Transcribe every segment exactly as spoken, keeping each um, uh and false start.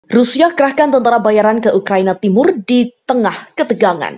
Rusia kerahkan tentara bayaran ke Ukraina Timur di tengah ketegangan.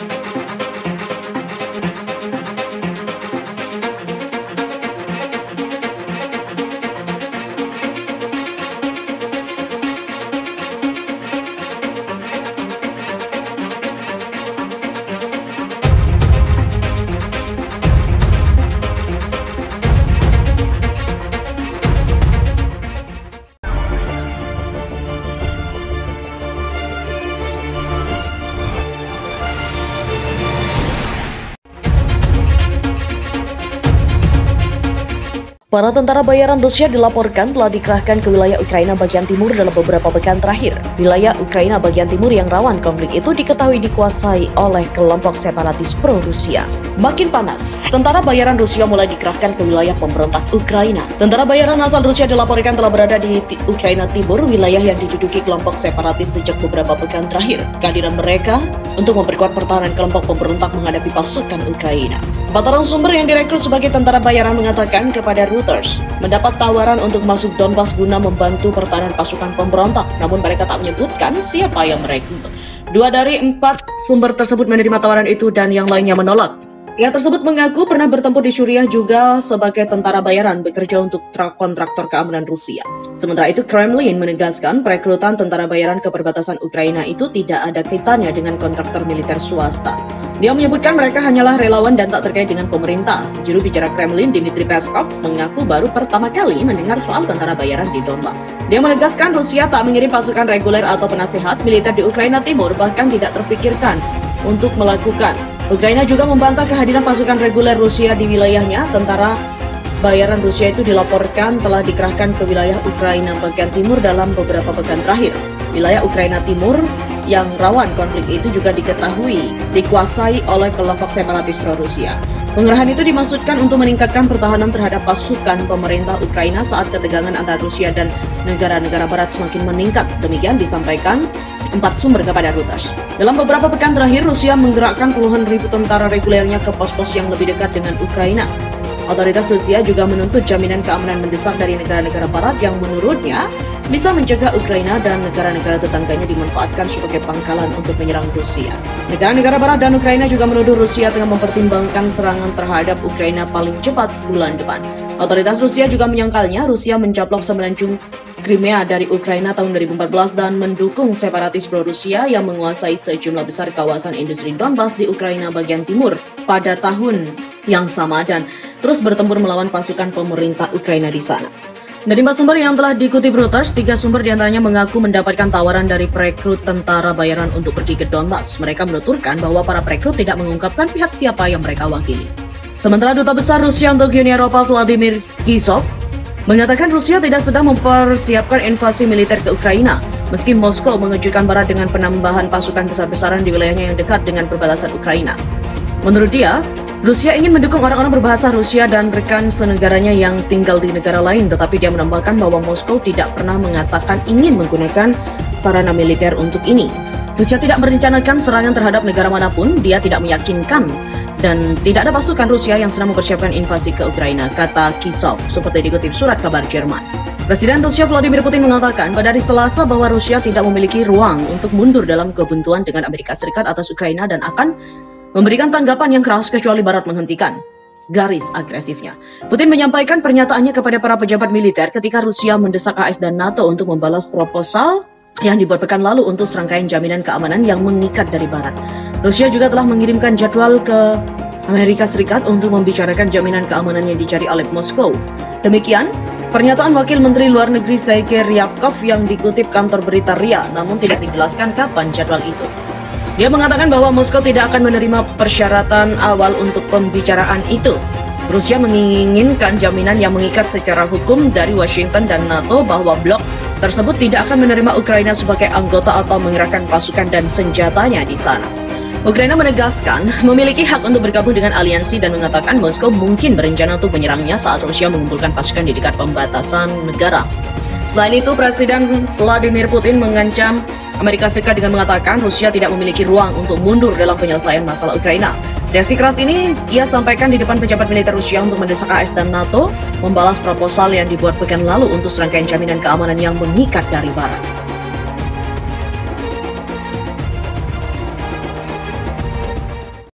Para tentara bayaran Rusia dilaporkan telah dikerahkan ke wilayah Ukraina bagian timur dalam beberapa pekan terakhir. Wilayah Ukraina bagian timur yang rawan konflik itu diketahui dikuasai oleh kelompok separatis pro-Rusia. Makin panas, tentara bayaran Rusia mulai dikerahkan ke wilayah pemberontak Ukraina. Tentara bayaran asal Rusia dilaporkan telah berada di Ukraina Timur, wilayah yang diduduki kelompok separatis sejak beberapa pekan terakhir. Kehadiran mereka untuk memperkuat pertahanan kelompok pemberontak menghadapi pasukan Ukraina. Empat orang sumber yang direkrut sebagai tentara bayaran mengatakan kepada Reuters mendapat tawaran untuk masuk Donbas guna membantu pertahanan pasukan pemberontak, namun mereka tak menyebutkan siapa yang merekrut. Dua dari empat sumber tersebut menerima tawaran itu dan yang lainnya menolak. Pihak tersebut mengaku pernah bertempur di Suriah juga sebagai tentara bayaran bekerja untuk kontraktor keamanan Rusia. Sementara itu, Kremlin menegaskan perekrutan tentara bayaran ke perbatasan Ukraina itu tidak ada kaitannya dengan kontraktor militer swasta. Dia menyebutkan mereka hanyalah relawan dan tak terkait dengan pemerintah. Juru bicara Kremlin, Dmitry Peskov, mengaku baru pertama kali mendengar soal tentara bayaran di Donbas. Dia menegaskan Rusia tak mengirim pasukan reguler atau penasehat militer di Ukraina Timur, bahkan tidak terfikirkan untuk melakukan. Ukraina juga membantah kehadiran pasukan reguler Rusia di wilayahnya. Tentara bayaran Rusia itu dilaporkan telah dikerahkan ke wilayah Ukraina bagian timur dalam beberapa pekan terakhir. Wilayah Ukraina Timur yang rawan konflik itu juga diketahui dikuasai oleh kelompok separatis pro-Rusia. Pengerahan itu dimaksudkan untuk meningkatkan pertahanan terhadap pasukan pemerintah Ukraina saat ketegangan antara Rusia dan negara-negara barat semakin meningkat. Demikian disampaikan empat sumber kepada Reuters. Dalam beberapa pekan terakhir, Rusia menggerakkan puluhan ribu tentara regulernya ke pos-pos yang lebih dekat dengan Ukraina. Otoritas Rusia juga menuntut jaminan keamanan mendesak dari negara-negara barat yang menurutnya bisa mencegah Ukraina dan negara-negara tetangganya dimanfaatkan sebagai pangkalan untuk menyerang Rusia. Negara-negara barat dan Ukraina juga menuduh Rusia tengah mempertimbangkan serangan terhadap Ukraina paling cepat bulan depan. Otoritas Rusia juga menyangkalnya Rusia mencaplok semenanjung Crimea dari Ukraina tahun dua ribu empat belas dan mendukung separatis pro-Rusia yang menguasai sejumlah besar kawasan industri Donbas di Ukraina bagian timur pada tahun yang sama dan terus bertempur melawan pasukan pemerintah Ukraina di sana. Dari empat sumber yang telah dikutip Reuters, tiga sumber diantaranya mengaku mendapatkan tawaran dari perekrut tentara bayaran untuk pergi ke Donbas. Mereka menuturkan bahwa para perekrut tidak mengungkapkan pihak siapa yang mereka wakili. Sementara Duta Besar Rusia untuk Uni Eropa Vladimir Kisov mengatakan Rusia tidak sedang mempersiapkan invasi militer ke Ukraina, meski Moskow mengejutkan Barat dengan penambahan pasukan besar-besaran di wilayahnya yang dekat dengan perbatasan Ukraina. Menurut dia, Rusia ingin mendukung orang-orang berbahasa Rusia dan rekan senegaranya yang tinggal di negara lain, tetapi dia menambahkan bahwa Moskow tidak pernah mengatakan ingin menggunakan sarana militer untuk ini. Rusia tidak merencanakan serangan terhadap negara manapun, dia tidak meyakinkan dan tidak ada pasukan Rusia yang sedang mempersiapkan invasi ke Ukraina, kata Kisov, seperti dikutip surat kabar Jerman. Presiden Rusia Vladimir Putin mengatakan pada hari Selasa bahwa Rusia tidak memiliki ruang untuk mundur dalam kebuntuan dengan Amerika Serikat atas Ukraina dan akan memberikan tanggapan yang keras kecuali Barat menghentikan garis agresifnya. Putin menyampaikan pernyataannya kepada para pejabat militer ketika Rusia mendesak A S dan NATO untuk membalas proposal yang dibuat pekan lalu untuk serangkaian jaminan keamanan yang mengikat dari Barat. Rusia juga telah mengirimkan jadwal ke Amerika Serikat untuk membicarakan jaminan keamanan yang dicari oleh Moskow. Demikian pernyataan Wakil Menteri Luar Negeri Sergei Ryabkov yang dikutip kantor berita R I A, namun tidak dijelaskan kapan jadwal itu. Dia mengatakan bahwa Moskow tidak akan menerima persyaratan awal untuk pembicaraan itu. Rusia menginginkan jaminan yang mengikat secara hukum dari Washington dan NATO bahwa blok tersebut tidak akan menerima Ukraina sebagai anggota atau mengerahkan pasukan dan senjatanya di sana. Ukraina menegaskan memiliki hak untuk bergabung dengan aliansi dan mengatakan Moskow mungkin berencana untuk menyerangnya saat Rusia mengumpulkan pasukan di dekat pembatasan negara. Selain itu, Presiden Vladimir Putin mengancam Amerika Serikat dengan mengatakan Rusia tidak memiliki ruang untuk mundur dalam penyelesaian masalah Ukraina. Reaksi keras ini ia sampaikan di depan pejabat militer Rusia untuk mendesak A S dan NATO membalas proposal yang dibuat pekan lalu untuk serangkaian jaminan keamanan yang mengikat dari Barat.